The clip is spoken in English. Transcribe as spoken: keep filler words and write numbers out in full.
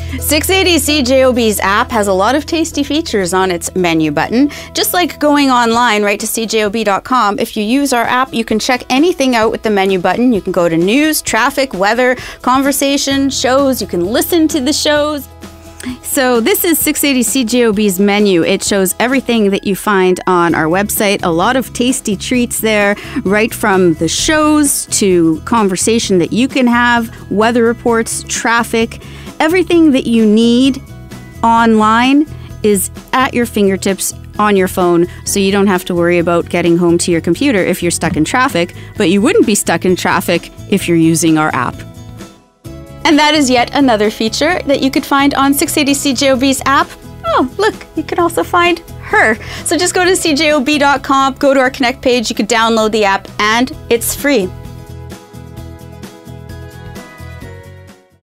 six eighty C J O B's app has a lot of tasty features on its menu button. Just like going online right to C J O B dot com, if you use our app, you can check anything out with the menu button. You can go to news, traffic, weather, conversation, shows. You can listen to the shows. So this is six eighty C J O B's menu. It shows everything that you find on our website. A lot of tasty treats there, right from the shows to conversation that you can have, weather reports, traffic. Everything that you need online is at your fingertips on your phone, so you don't have to worry about getting home to your computer if you're stuck in traffic, but you wouldn't be stuck in traffic if you're using our app. And that is yet another feature that you could find on six eighty C J O B's app. Oh, look, you can also find her. So just go to C J O B dot com, go to our Connect page, you can download the app, and it's free.